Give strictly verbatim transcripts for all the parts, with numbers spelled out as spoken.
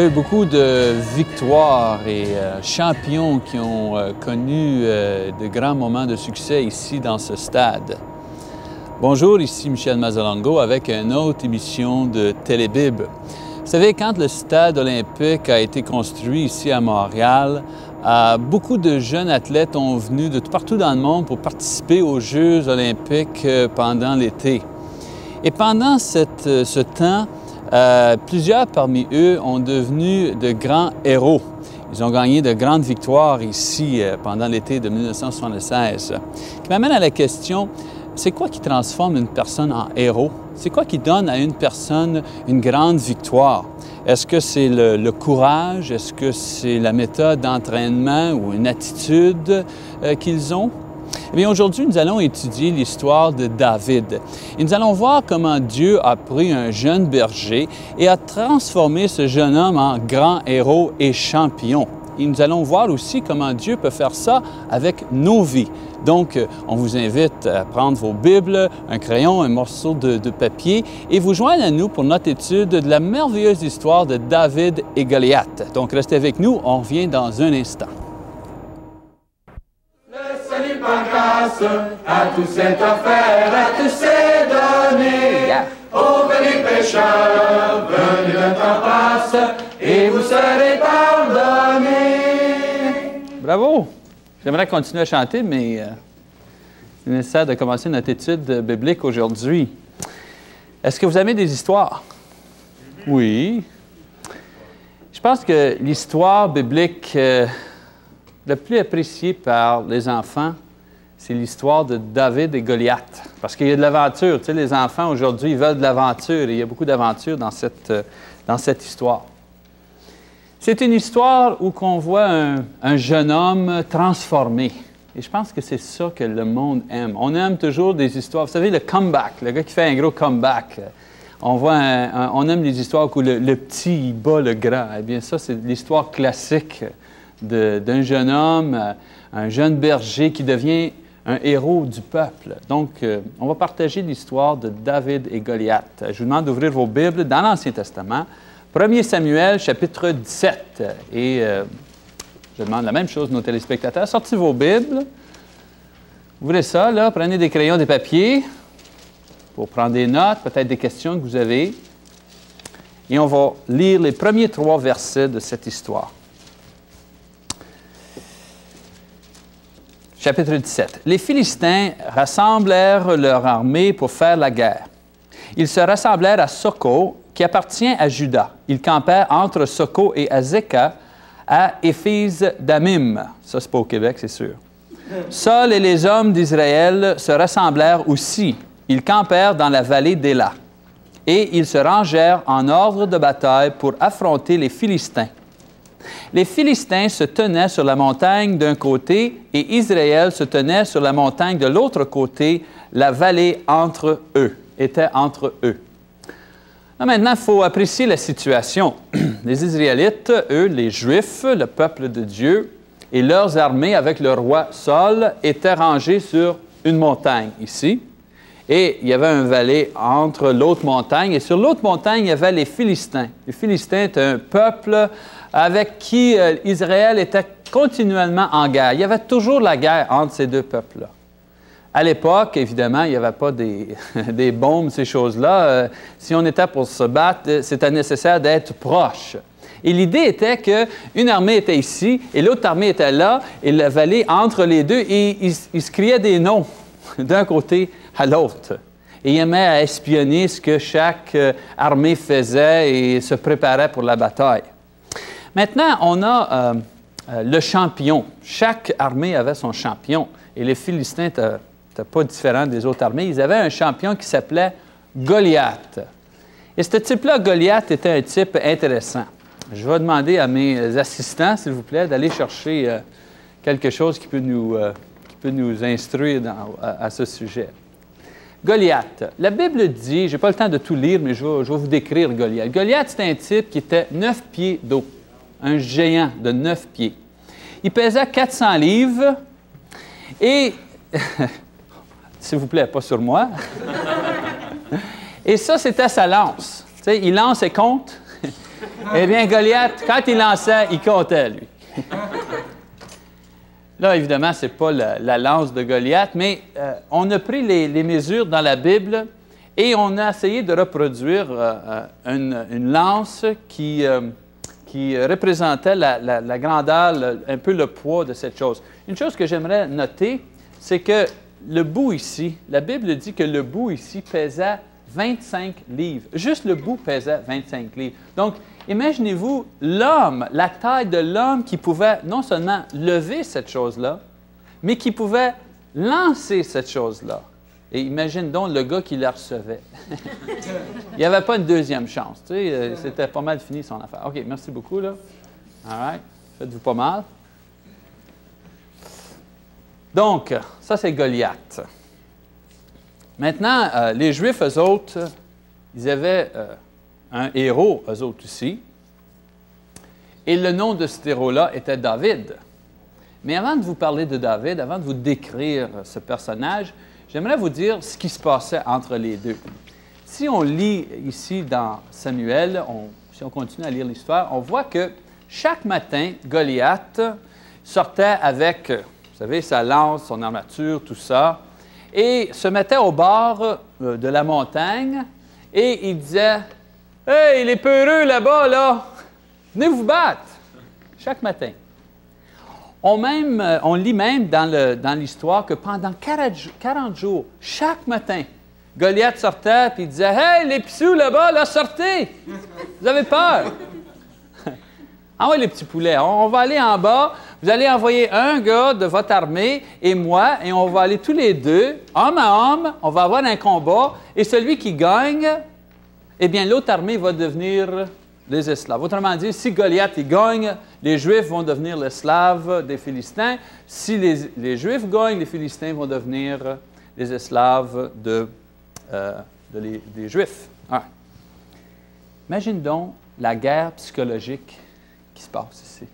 eu beaucoup de victoires et euh, champions qui ont euh, connu euh, de grands moments de succès ici dans ce stade. Bonjour, ici Michel Mazzalongo avec une autre émission de Télébib. Vous savez, quand le stade olympique a été construit ici à Montréal, euh, beaucoup de jeunes athlètes ont venu de partout dans le monde pour participer aux Jeux olympiques euh, pendant l'été. Et pendant cette, ce temps, Euh, plusieurs parmi eux ont devenu de grands héros. Ils ont gagné de grandes victoires ici euh, pendant l'été de mille neuf cent soixante-seize. Ce qui m'amène à la question, c'est quoi qui transforme une personne en héros? C'est quoi qui donne à une personne une grande victoire? Est-ce que c'est le, le courage? Est-ce que c'est la méthode d'entraînement ou une attitude euh, qu'ils ont? Eh bien, aujourd'hui, nous allons étudier l'histoire de David. Et nous allons voir comment Dieu a pris un jeune berger et a transformé ce jeune homme en grand héros et champion. Et nous allons voir aussi comment Dieu peut faire ça avec nos vies. Donc, on vous invite à prendre vos Bibles, un crayon, un morceau de, de papier et vous joindre à nous pour notre étude de la merveilleuse histoire de David et Goliath. Donc, restez avec nous, on revient dans un instant. À tous est offert, à tous est donné. Yeah. Ô venez pécheurs, venez le temps passe, et vous serez pardonnés. Bravo! J'aimerais continuer à chanter, mais euh, c'est nécessaire de commencer notre étude biblique aujourd'hui. Est-ce que vous aimez des histoires? Oui. Je pense que l'histoire biblique euh, la plus appréciée par les enfants, c'est l'histoire de David et Goliath. Parce qu'il y a de l'aventure. Tu sais, les enfants, aujourd'hui, ils veulent de l'aventure. Et il y a beaucoup d'aventure dans cette, dans cette histoire. C'est une histoire où on voit un, un jeune homme transformé. Et je pense que c'est ça que le monde aime. On aime toujours des histoires. Vous savez, le comeback, le gars qui fait un gros comeback. On, voit un, un, on aime les histoires où le, le petit il bat le grand. Eh bien, ça, c'est l'histoire classique d'un jeune homme, un jeune berger qui devient un héros du peuple. Donc, euh, on va partager l'histoire de David et Goliath. Je vous demande d'ouvrir vos Bibles dans l'Ancien Testament, premier Samuel, chapitre dix-sept. Et euh, je demande la même chose à nos téléspectateurs. Sortez vos Bibles, ouvrez ça, là, prenez des crayons, des papiers pour prendre des notes, peut-être des questions que vous avez. Et on va lire les premiers trois versets de cette histoire. Chapitre dix-sept. Les Philistins rassemblèrent leur armée pour faire la guerre. Ils se rassemblèrent à Soko, qui appartient à Juda. Ils campèrent entre Soko et Azekah, à Éphes-Damim. Ça, c'est pas au Québec, c'est sûr. Saul et les hommes d'Israël se rassemblèrent aussi. Ils campèrent dans la vallée d'Éla. Et ils se rangèrent en ordre de bataille pour affronter les Philistins. Les Philistins se tenaient sur la montagne d'un côté et Israël se tenait sur la montagne de l'autre côté. La vallée entre eux, était entre eux. Là, maintenant, il faut apprécier la situation. Les Israélites, eux, les Juifs, le peuple de Dieu, et leurs armées avec le roi Saul étaient rangés sur une montagne ici. Et il y avait une vallée entre l'autre montagne. Et sur l'autre montagne, il y avait les Philistins. Les Philistins étaient un peuple avec qui euh, Israël était continuellement en guerre. Il y avait toujours la guerre entre ces deux peuples-là. À l'époque, évidemment, il n'y avait pas des, des bombes, ces choses-là. Euh, si on était pour se battre, c'était nécessaire d'être proche. Et l'idée était qu'une armée était ici et l'autre armée était là, et la vallée entre les deux, et ils, ils se criaient des noms d'un côté à l'autre. Et ils aimaient à espionner ce que chaque euh, armée faisait et se préparait pour la bataille. Maintenant, on a euh, euh, le champion. Chaque armée avait son champion. Et les Philistins n'étaient pas différents des autres armées. Ils avaient un champion qui s'appelait Goliath. Et ce type-là, Goliath, était un type intéressant. Je vais demander à mes assistants, s'il vous plaît, d'aller chercher euh, quelque chose qui peut nous, euh, qui peut nous instruire dans, à, à ce sujet. Goliath. La Bible dit, je n'ai pas le temps de tout lire, mais je vais, je vais vous décrire Goliath. Goliath, c'était un type qui était neuf pieds d'eau. Un géant de neuf pieds. Il pesait quatre cents livres et, s'il vous plaît, pas sur moi. Et ça, c'était sa lance. Tu sais, il lance et compte. Eh bien, Goliath, quand il lançait, il comptait, lui. Là, évidemment, ce n'est pas la, la lance de Goliath, mais euh, on a pris les, les mesures dans la Bible et on a essayé de reproduire euh, une, une lance qui, euh, qui représentait la, la, la grandeur, le, un peu le poids de cette chose. Une chose que j'aimerais noter, c'est que le bout ici, la Bible dit que le bout ici pesait vingt-cinq livres. Juste le bout pesait vingt-cinq livres. Donc, imaginez-vous l'homme, la taille de l'homme qui pouvait non seulement lever cette chose-là, mais qui pouvait lancer cette chose-là. Et imagine donc le gars qui la recevait. Il n'y avait pas une deuxième chance. Tu sais, c'était pas mal fini son affaire. OK, merci beaucoup. Là. All right. Faites-vous pas mal. Donc, ça, c'est Goliath. Maintenant, euh, les Juifs, eux autres, ils avaient euh, un héros, eux autres aussi. Et le nom de cet héros-là était David. Mais avant de vous parler de David, avant de vous décrire ce personnage, j'aimerais vous dire ce qui se passait entre les deux. Si on lit ici dans Samuel, on, si on continue à lire l'histoire, on voit que chaque matin, Goliath sortait avec, vous savez, sa lance, son armature, tout ça, et se mettait au bord de la montagne et il disait « Hey, les peureux là-bas, là, venez vous battre! » Chaque matin. On, même, on lit même dans, le, dans l'histoire que pendant quarante jours, chaque matin, Goliath sortait et il disait « Hey, les pissous là-bas, là, sortez! Vous avez peur! » Ah oui, les petits poulets, on, on va aller en bas, vous allez envoyer un gars de votre armée et moi, et on va aller tous les deux, homme à homme, on va avoir un combat, et celui qui gagne, eh bien, l'autre armée va devenir les esclaves. Autrement dit, si Goliath il gagne, les Juifs vont devenir l'esclave des Philistins. Si les, les Juifs gagnent, les Philistins vont devenir les esclaves de, euh, de les, des Juifs. Ouais. Imagine donc la guerre psychologique qui se passe ici.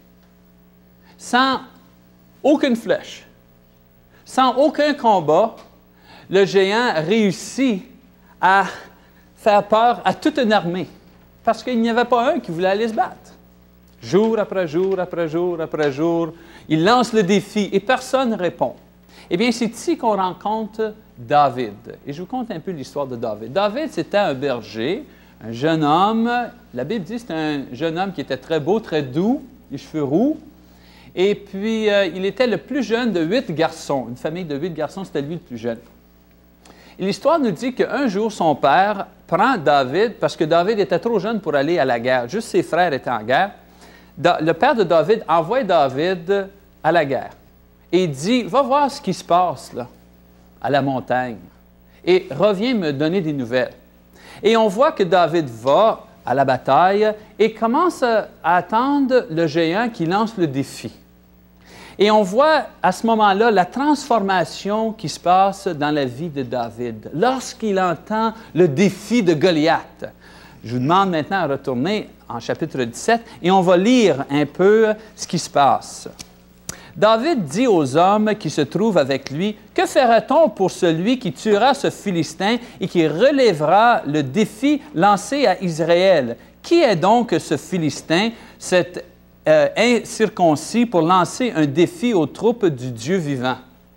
Sans aucune flèche, sans aucun combat, le géant réussit à faire peur à toute une armée. Parce qu'il n'y avait pas un qui voulait aller se battre. Jour après jour, après jour, après jour, il lance le défi et personne ne répond. Eh bien, c'est ici qu'on rencontre David. Et je vous conte un peu l'histoire de David. David, c'était un berger, un jeune homme. La Bible dit que c'était un jeune homme qui était très beau, très doux, les cheveux roux. Et puis, euh, il était le plus jeune de huit garçons. Une famille de huit garçons, c'était lui le plus jeune. Et l'histoire nous dit qu'un jour, son père prend David, parce que David était trop jeune pour aller à la guerre. Juste ses frères étaient en guerre. Da- le père de David envoie David à la guerre. Et il dit, va voir ce qui se passe là, à la montagne. Et reviens me donner des nouvelles. Et on voit que David va à la bataille et commence à attendre le géant qui lance le défi. Et on voit à ce moment-là la transformation qui se passe dans la vie de David lorsqu'il entend le défi de Goliath. Je vous demande maintenant de retourner en chapitre dix-sept et on va lire un peu ce qui se passe. David dit aux hommes qui se trouvent avec lui, « Que fera-t-on pour celui qui tuera ce Philistin et qui relèvera le défi lancé à Israël? Qui est donc ce Philistin, cet euh, incirconcis, pour lancer un défi aux troupes du Dieu vivant? »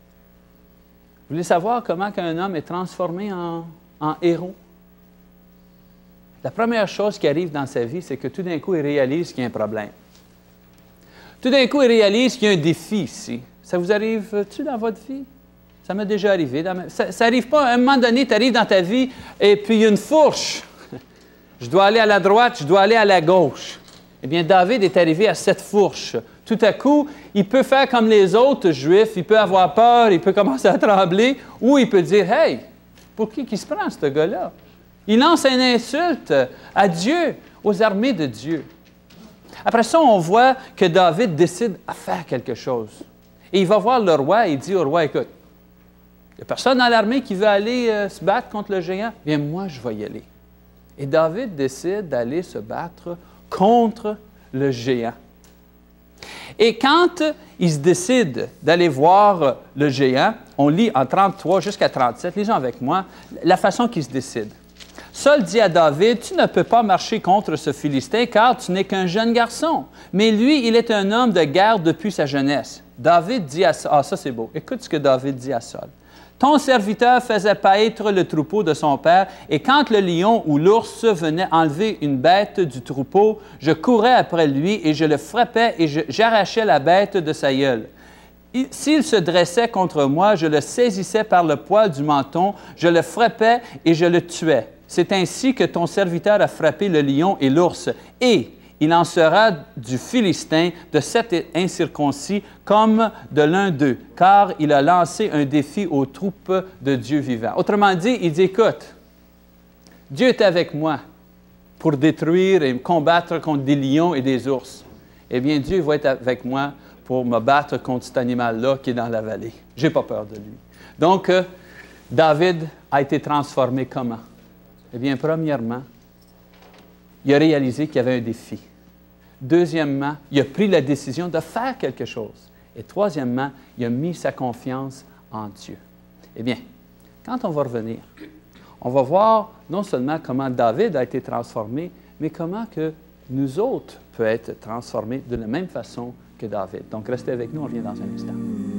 Vous voulez savoir comment un homme est transformé en, en héros? La première chose qui arrive dans sa vie, c'est que tout d'un coup, il réalise qu'il y a un problème. Tout d'un coup, il réalise qu'il y a un défi ici. Ça vous arrive-tu dans votre vie? Ça m'est déjà arrivé. Dans ma... Ça n'arrive pas, à un moment donné, tu arrives dans ta vie et puis il y a une fourche. Je dois aller à la droite, je dois aller à la gauche. Eh bien, David est arrivé à cette fourche. Tout à coup, il peut faire comme les autres Juifs, il peut avoir peur, il peut commencer à trembler, ou il peut dire, « Hey, pour qui qui se prend ce gars-là? » Il lance une insulte à Dieu, aux armées de Dieu. Après ça, on voit que David décide à faire quelque chose. Et il va voir le roi et il dit au roi, « Écoute, il n'y a personne dans l'armée qui veut aller euh, se battre contre le géant. Bien, moi, je vais y aller. » Et David décide d'aller se battre contre le géant. Et quand il se décide d'aller voir le géant, on lit en trente-trois jusqu'à trente-sept, lisons avec moi, la façon qu'il se décide. Saul dit à David, « Tu ne peux pas marcher contre ce Philistin, car tu n'es qu'un jeune garçon. Mais lui, il est un homme de guerre depuis sa jeunesse. » David dit à Saul, ah, ça c'est beau, écoute ce que David dit à Saul. « Ton serviteur faisait paître le troupeau de son père, et quand le lion ou l'ours venait enlever une bête du troupeau, je courais après lui, et je le frappais, et j'arrachais la bête de sa gueule. S'il se dressait contre moi, je le saisissais par le poil du menton, je le frappais et je le tuais. C'est ainsi que ton serviteur a frappé le lion et l'ours. Et il en sera du Philistin, de cet incirconcis, comme de l'un d'eux, car il a lancé un défi aux troupes de Dieu vivant. » Autrement dit, il dit, « Écoute, Dieu est avec moi pour détruire et combattre contre des lions et des ours. Eh bien, Dieu va être avec moi pour me battre contre cet animal-là qui est dans la vallée. Je n'ai pas peur de lui. » Donc, euh, David a été transformé comment? Eh bien, premièrement, il a réalisé qu'il y avait un défi. Deuxièmement, il a pris la décision de faire quelque chose. Et troisièmement, il a mis sa confiance en Dieu. Eh bien, quand on va revenir, on va voir non seulement comment David a été transformé, mais comment que nous autres peut être transformés de la même façon que David. Donc, restez avec nous, on revient dans un instant.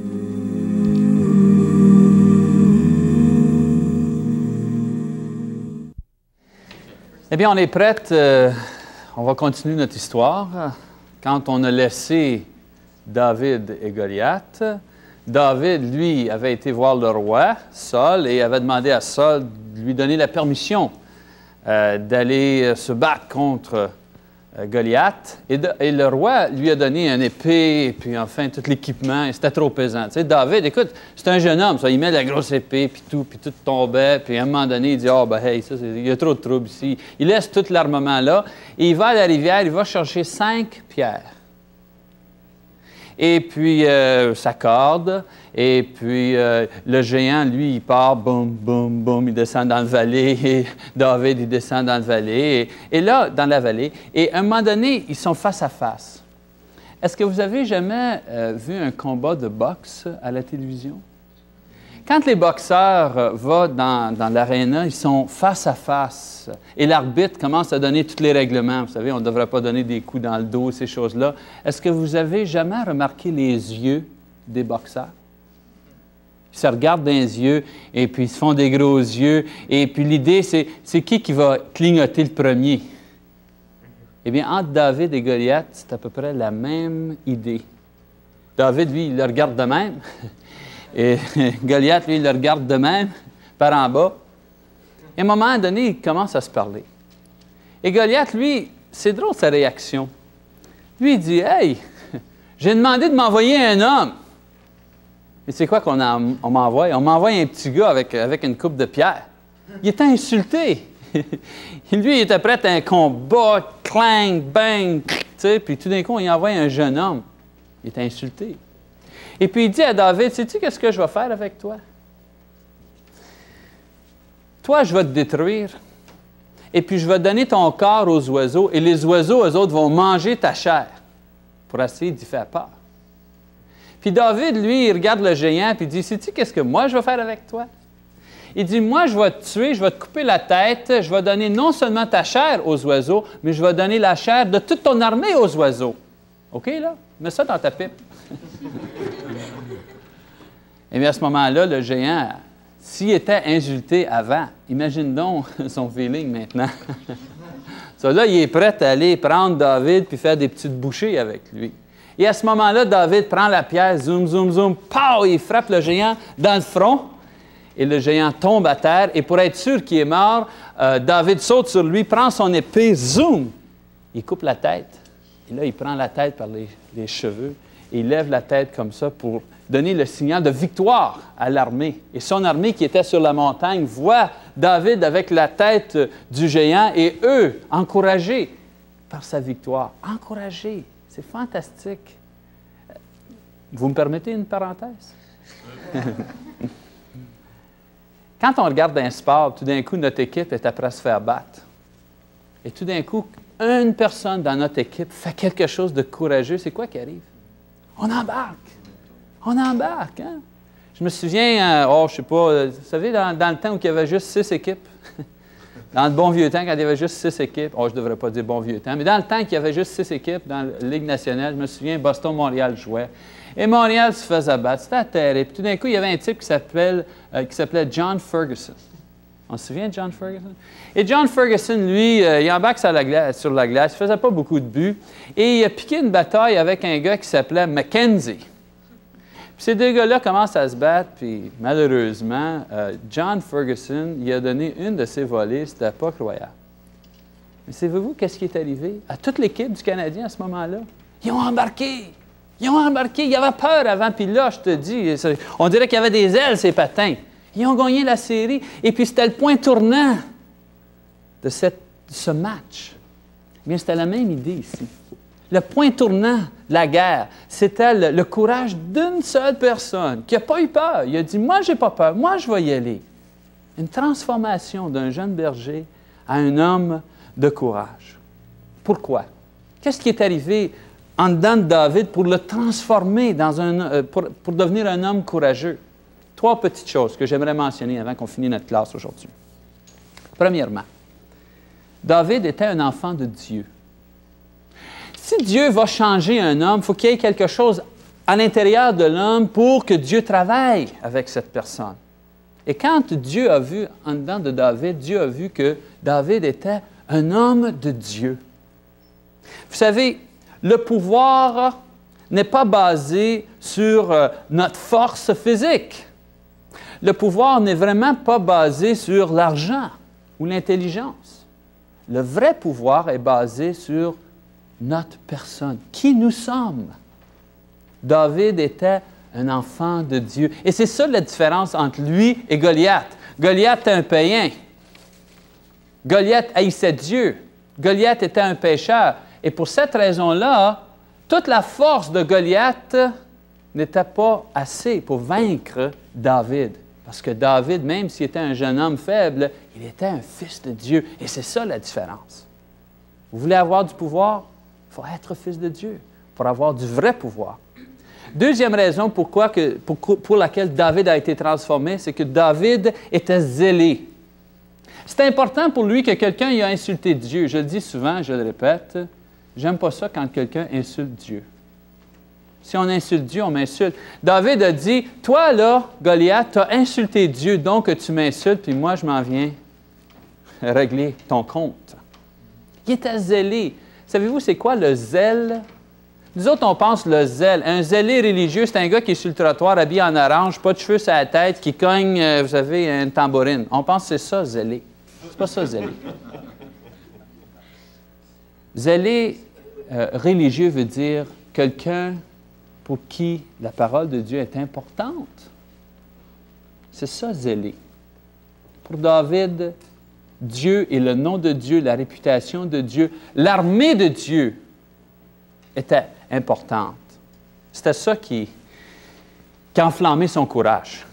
Eh bien, on est prête. Euh, on va continuer notre histoire. Quand on a laissé David et Goliath, David, lui, avait été voir le roi, Saul, et avait demandé à Saul de lui donner la permission euh, d'aller se battre contre euh, Goliath. Et, de, et le roi lui a donné une épée, et puis enfin tout l'équipement, et c'était trop pesant. Tu sais, David, écoute, c'est un jeune homme, ça, il met la grosse épée, puis tout, puis tout tombait, puis à un moment donné, il dit « Ah, oh, ben hey, ça, il y a trop de trouble ici. » Il laisse tout l'armement là, et il va à la rivière, il va chercher cinq pierres. Et puis, euh, sa corde, et puis euh, le géant, lui, il part, boum, boum, boum, il descend dans la vallée, et David, il descend dans la vallée, et, et là, dans la vallée, et à un moment donné, ils sont face à face. Est-ce que vous avez jamais euh, vu un combat de boxe à la télévision? Quand les boxeurs euh, vont dans, dans l'aréna, ils sont face à face, et l'arbitre commence à donner tous les règlements. Vous savez, on ne devrait pas donner des coups dans le dos, ces choses-là. Est-ce que vous avez jamais remarqué les yeux des boxeurs? Ils se regardent dans les yeux, et puis ils se font des gros yeux, et puis l'idée, c'est, c'est qui qui va clignoter le premier? Eh bien, entre David et Goliath, c'est à peu près la même idée. David, lui, il le regarde de même, et Goliath, lui, il le regarde de même, par en bas. Et à un moment donné, ils commencent à se parler. Et Goliath, lui, c'est drôle sa réaction. Lui, il dit, « Hey, j'ai demandé de m'envoyer un homme. » Et c'est quoi qu'on on m'envoie? On m'envoie un petit gars avec, avec une coupe de pierre. Il était insulté. Lui, il était prêt à un combat, clang, bang, tu sais, puis tout d'un coup, il envoie un jeune homme. Il était insulté. Et puis il dit à David, sais-tu qu'est-ce que je vais faire avec toi? Toi, je vais te détruire, et puis je vais donner ton corps aux oiseaux, et les oiseaux, eux autres, vont manger ta chair pour essayer d'y faire peur. Puis David, lui, il regarde le géant, puis il dit, sais-tu qu'est-ce que moi je vais faire avec toi? Il dit, moi, je vais te tuer, je vais te couper la tête, je vais donner non seulement ta chair aux oiseaux, mais je vais donner la chair de toute ton armée aux oiseaux. OK, là? Mets ça dans ta pipe. Et bien, à ce moment-là, le géant, s'il était insulté avant, imagine donc son feeling maintenant. Ça, là, il est prêt à aller prendre David puis faire des petites bouchées avec lui. Et à ce moment-là, David prend la pierre, zoom, zoom, zoom, pow, il frappe le géant dans le front. Et le géant tombe à terre. Et pour être sûr qu'il est mort, euh, David saute sur lui, prend son épée, zoom, il coupe la tête. Et là, il prend la tête par les, les cheveux et il lève la tête comme ça pour donner le signal de victoire à l'armée. Et son armée qui était sur la montagne voit David avec la tête du géant et eux, encouragés par sa victoire. Encouragés, c'est fantastique. Vous me permettez une parenthèse? Quand on regarde un sport, tout d'un coup, notre équipe est après à se faire battre. Et tout d'un coup, une personne dans notre équipe fait quelque chose de courageux. C'est quoi qui arrive? On embarque. On embarque, hein? Je me souviens, euh, oh, je sais pas, euh, vous savez, dans, dans le temps où il y avait juste six équipes, Dans le bon vieux temps, quand il y avait juste six équipes, oh, je ne devrais pas dire bon vieux temps, mais dans le temps qu'il y avait juste six équipes dans la Ligue nationale, je me souviens, Boston-Montréal jouait. Et Montréal se faisait battre. C'était terrible. Puis tout d'un coup, il y avait un type qui s'appelait euh, qui s'appelait John Ferguson. On se souvient de John Ferguson? Et John Ferguson, lui, euh, il embarque sur la glace, sur la glace, il ne faisait pas beaucoup de buts, et il a piqué une bataille avec un gars qui s'appelait Mackenzie. Puis ces deux gars-là commencent à se battre, puis malheureusement, euh, John Ferguson, il a donné une de ses volées, c'était pas croyable. Mais savez-vous qu'est-ce qui est arrivé à toute l'équipe du Canadien à ce moment-là? Ils ont embarqué! Ils ont embarqué! Ils avaient peur avant, puis là, je te dis, on dirait qu'il y avait des ailes, ces patins. Ils ont gagné la série, et puis c'était le point tournant de, cette, de ce match. Bien, c'était la même idée ici. Le point tournant de la guerre, c'était le, le courage d'une seule personne qui n'a pas eu peur. Il a dit, moi, je n'ai pas peur, moi, je vais y aller. Une transformation d'un jeune berger à un homme de courage. Pourquoi? Qu'est-ce qui est arrivé en dedans de David pour le transformer dans un, euh, pour, pour devenir un homme courageux? Trois petites choses que j'aimerais mentionner avant qu'on finisse notre classe aujourd'hui. Premièrement, David était un enfant de Dieu. Si Dieu va changer un homme, il faut qu'il y ait quelque chose à l'intérieur de l'homme pour que Dieu travaille avec cette personne. Et quand Dieu a vu en dedans de David, Dieu a vu que David était un homme de Dieu. Vous savez, le pouvoir n'est pas basé sur euh, notre force physique. Le pouvoir n'est vraiment pas basé sur l'argent ou l'intelligence. Le vrai pouvoir est basé sur notre personne, qui nous sommes. David était un enfant de Dieu. Et c'est ça la différence entre lui et Goliath. Goliath était un païen. Goliath haïssait Dieu. Goliath était un pécheur. Et pour cette raison-là, toute la force de Goliath n'était pas assez pour vaincre David. Parce que David, même s'il était un jeune homme faible, il était un fils de Dieu. Et c'est ça la différence. Vous voulez avoir du pouvoir? Il faut être fils de Dieu pour avoir du vrai pouvoir. Deuxième raison pourquoi que, pour, pour laquelle David a été transformé, c'est que David était zélé. C'est important pour lui que quelqu'un ait insulté Dieu. Je le dis souvent, je le répète, j'aime pas ça quand quelqu'un insulte Dieu. Si on insulte Dieu, on m'insulte. David a dit, « Toi, là, Goliath, tu as insulté Dieu, donc tu m'insultes, puis moi, je m'en viens régler ton compte. » Il était zélé. Savez-vous, c'est quoi le zèle? Nous autres, on pense le zèle. Un zélé religieux, c'est un gars qui est sur le trottoir, habillé en orange, pas de cheveux sur la tête, qui cogne, euh, vous savez, une tambourine. On pense que c'est ça, zélé. C'est pas ça, zélé. Zélé euh, religieux veut dire quelqu'un pour qui la parole de Dieu est importante. C'est ça, zélé. Pour David, Dieu et le nom de Dieu, la réputation de Dieu, l'armée de Dieu était importante. C'était ça qui, qui enflammait son courage.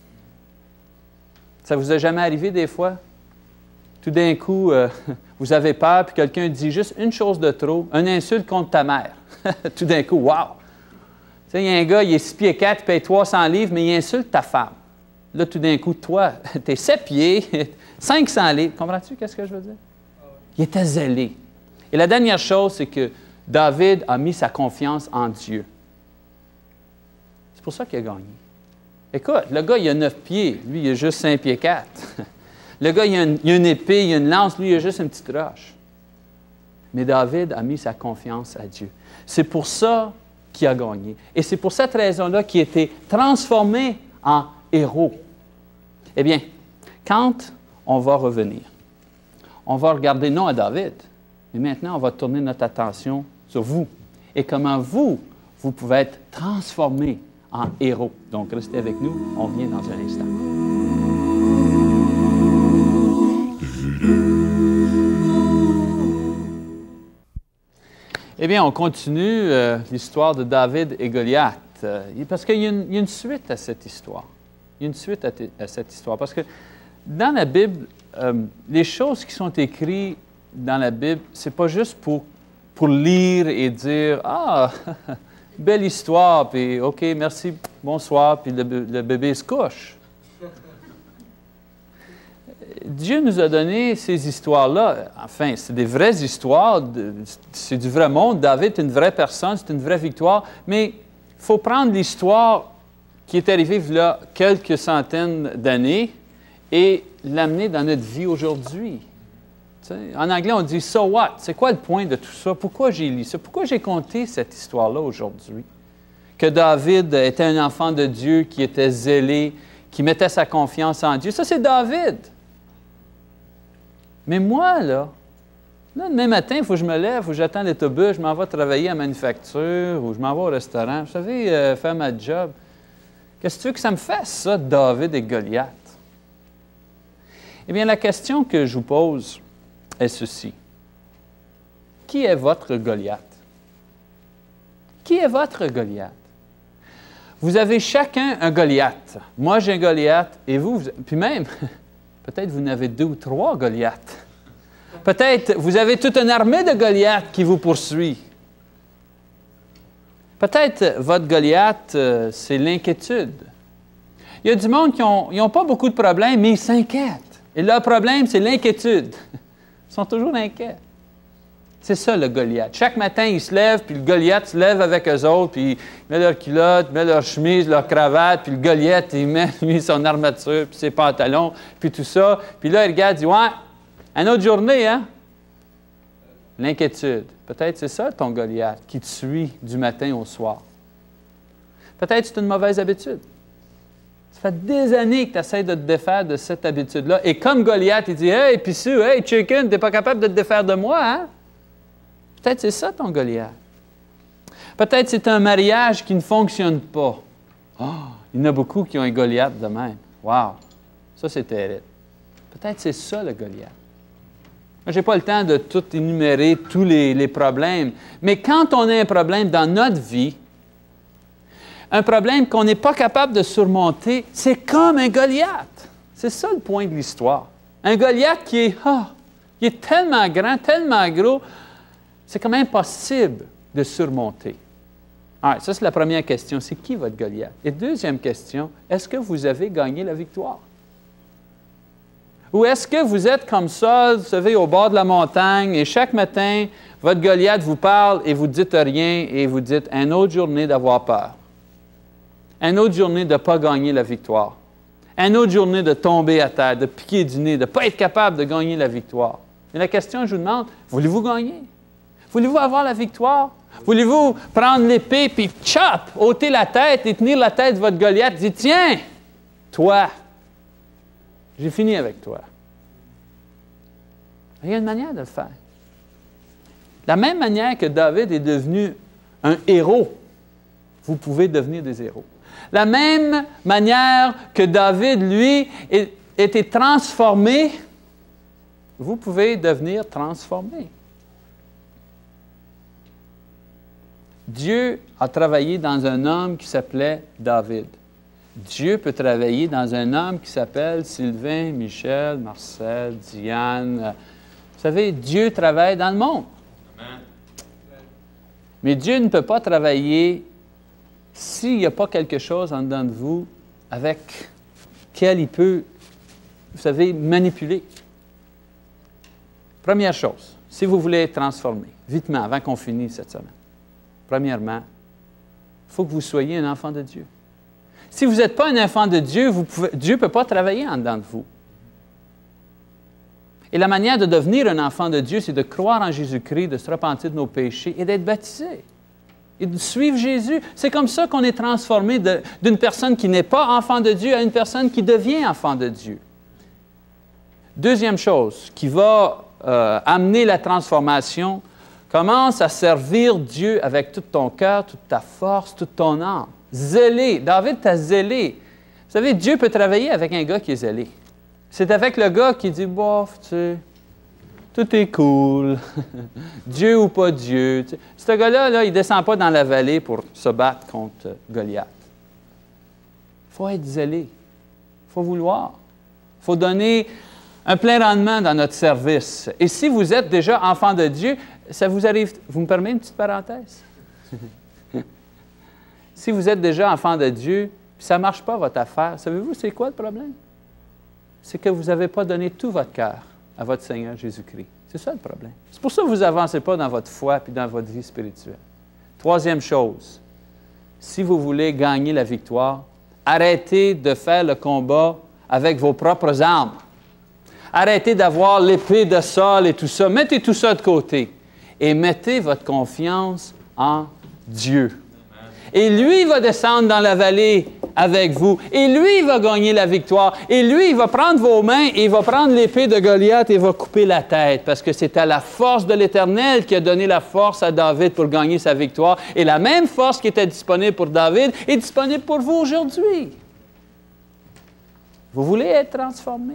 Ça vous est jamais arrivé des fois? Tout d'un coup, euh, vous avez peur, puis quelqu'un dit juste une chose de trop, une insulte contre ta mère. Tout d'un coup, wow! Tu sais, il y a un gars, il est six pieds quatre, il paye trois cents livres, mais il insulte ta femme. Là, tout d'un coup, toi, tu es sept pieds, cinq cents livres. Comprends-tu qu'est-ce que je veux dire? Il était zélé. Et la dernière chose, c'est que David a mis sa confiance en Dieu. C'est pour ça qu'il a gagné. Écoute, le gars, il a neuf pieds. Lui, il a juste cinq pieds quatre. Le gars, il a, une, il a une épée, il a une lance. Lui, il a juste une petite roche. Mais David a mis sa confiance à Dieu. C'est pour ça qu'il a gagné. Et c'est pour cette raison-là qu'il a été transformé en héros. Eh bien, quand on va revenir, on va regarder non à David, mais maintenant, on va tourner notre attention sur vous et comment vous, vous pouvez être transformés en héros. Donc, restez avec nous, on vient dans un instant. Eh bien, on continue euh, l'histoire de David et Goliath, euh, parce qu'il y, y a une suite à cette histoire. Il y a une suite à, à cette histoire, parce que dans la Bible, euh, les choses qui sont écrites dans la Bible, ce n'est pas juste pour, pour lire et dire « Ah, belle histoire, puis OK, merci, bonsoir, puis le, le bébé se couche. » Dieu nous a donné ces histoires-là. Enfin, c'est des vraies histoires, c'est du vrai monde. David est une vraie personne, c'est une vraie victoire. Mais il faut prendre l'histoire qui est arrivée il y a quelques centaines d'années et l'amener dans notre vie aujourd'hui. En anglais, on dit « so what ». C'est quoi le point de tout ça? Pourquoi j'ai lu ça? Pourquoi j'ai conté cette histoire-là aujourd'hui? Que David était un enfant de Dieu qui était zélé, qui mettait sa confiance en Dieu. Ça, c'est David. Mais moi, là, là demain matin, il faut que je me lève, il faut que j'attende l'autobus, je m'en vais travailler à la manufacture ou je m'en vais au restaurant. Vous savez, euh, faire ma job. Qu'est-ce que tu veux que ça me fasse, ça, David et Goliath? Eh bien, la question que je vous pose est ceci. Qui est votre Goliath? Qui est votre Goliath? Vous avez chacun un Goliath. Moi, j'ai un Goliath et vous, vous puis même, peut-être vous en avez deux ou trois Goliaths. Peut-être vous avez toute une armée de Goliaths qui vous poursuit. Peut-être votre Goliath, euh, c'est l'inquiétude. Il y a du monde qui n'ont pas beaucoup de problèmes, mais ils s'inquiètent. Et leur problème, c'est l'inquiétude. Ils sont toujours inquiets. C'est ça, le Goliath. Chaque matin, ils se lèvent, puis le Goliath se lève avec eux autres, puis il met leur culotte, met leur chemise, leur cravate, puis le Goliath, il met, lui, son armature, puis ses pantalons, puis tout ça. Puis là, il regarde, il dit « Ouais, une autre journée, hein? » L'inquiétude. Peut-être c'est ça, ton Goliath, qui te suit du matin au soir. Peut-être c'est une mauvaise habitude. Ça fait des années que tu essaies de te défaire de cette habitude-là. Et comme Goliath, il dit « Hey, Pissu, hey, chicken, tu n'es pas capable de te défaire de moi, hein? » Peut-être c'est ça ton Goliath. Peut-être c'est un mariage qui ne fonctionne pas. Oh, il y en a beaucoup qui ont un Goliath de même. Wow! Ça, c'est terrible. Peut-être c'est ça le Goliath. Je n'ai pas le temps de tout énumérer, tous les, les problèmes. Mais quand on a un problème dans notre vie, un problème qu'on n'est pas capable de surmonter, c'est comme un Goliath. C'est ça le point de l'histoire. Un Goliath qui est, oh, il est tellement grand, tellement gros, c'est quand même impossible de surmonter. Alors, ça, c'est la première question. C'est qui votre Goliath? Et deuxième question, est-ce que vous avez gagné la victoire? Ou est-ce que vous êtes comme ça, vous savez, au bord de la montagne, et chaque matin, votre Goliath vous parle et vous ne dites rien, et vous dites « une autre journée d'avoir peur. Une autre journée de ne pas gagner la victoire. Une autre journée de tomber à terre, de piquer du nez, de ne pas être capable de gagner la victoire. » Et la question, je vous demande, voulez-vous gagner? Voulez-vous avoir la victoire? Voulez-vous prendre l'épée puis chop, ôter la tête et tenir la tête de votre Goliath et dire, tiens, toi, j'ai fini avec toi. Il y a une manière de le faire. De la même manière que David est devenu un héros, vous pouvez devenir des héros. De la même manière que David, lui, a été transformé, vous pouvez devenir transformé. Dieu a travaillé dans un homme qui s'appelait David. Dieu peut travailler dans un homme qui s'appelle Sylvain, Michel, Marcel, Diane. Vous savez, Dieu travaille dans le monde. Amen. Mais Dieu ne peut pas travailler s'il n'y a pas quelque chose en dedans de vous avec lequel il peut, vous savez, manipuler. Première chose, si vous voulez être transformé, vitement, avant qu'on finisse cette semaine, premièrement, il faut que vous soyez un enfant de Dieu. Si vous n'êtes pas un enfant de Dieu, vous pouvez, Dieu ne peut pas travailler en dedans de vous. Et la manière de devenir un enfant de Dieu, c'est de croire en Jésus-Christ, de se repentir de nos péchés et d'être baptisé. Et de suivre Jésus. C'est comme ça qu'on est transformé de, d'une personne qui n'est pas enfant de Dieu à une personne qui devient enfant de Dieu. Deuxième chose qui va euh, amener la transformation, commence à servir Dieu avec tout ton cœur, toute ta force, toute ton âme. Zélé. David t'a zélé. Vous savez, Dieu peut travailler avec un gars qui est zélé. C'est avec le gars qui dit, bof, tu sais, tout est cool. Dieu ou pas Dieu. Tu sais. Ce gars-là, là, il ne descend pas dans la vallée pour se battre contre Goliath. Il faut être zélé. Il faut vouloir. Il faut donner un plein rendement dans notre service. Et si vous êtes déjà enfant de Dieu, ça vous arrive... Vous me permettez une petite parenthèse? Si vous êtes déjà enfant de Dieu, puis ça ne marche pas votre affaire, savez-vous c'est quoi le problème? c'est que vous n'avez pas donné tout votre cœur à votre Seigneur Jésus-Christ. C'est ça le problème. C'est pour ça que vous n'avancez pas dans votre foi et dans votre vie spirituelle. Troisième chose, si vous voulez gagner la victoire, arrêtez de faire le combat avec vos propres armes. Arrêtez d'avoir l'épée de Saul et tout ça. Mettez tout ça de côté et mettez votre confiance en Dieu. Et lui va descendre dans la vallée avec vous. Et lui va gagner la victoire. Et lui, il va prendre vos mains et il va prendre l'épée de Goliath et il va couper la tête. Parce que c'est à la force de l'Éternel qui a donné la force à David pour gagner sa victoire. Et la même force qui était disponible pour David est disponible pour vous aujourd'hui. Vous voulez être transformé?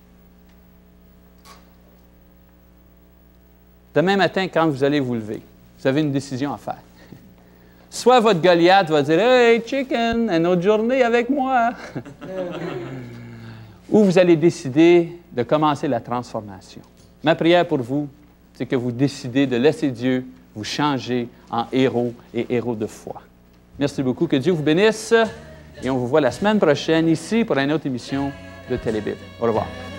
Demain matin, quand vous allez vous lever, vous avez une décision à faire. Soit votre Goliath va dire « Hey, chicken, une autre journée avec moi! » Ou vous allez décider de commencer la transformation. Ma prière pour vous, c'est que vous décidez de laisser Dieu vous changer en héros et héros de foi. Merci beaucoup. Que Dieu vous bénisse et on vous voit la semaine prochaine ici pour une autre émission de Télébible. Au revoir.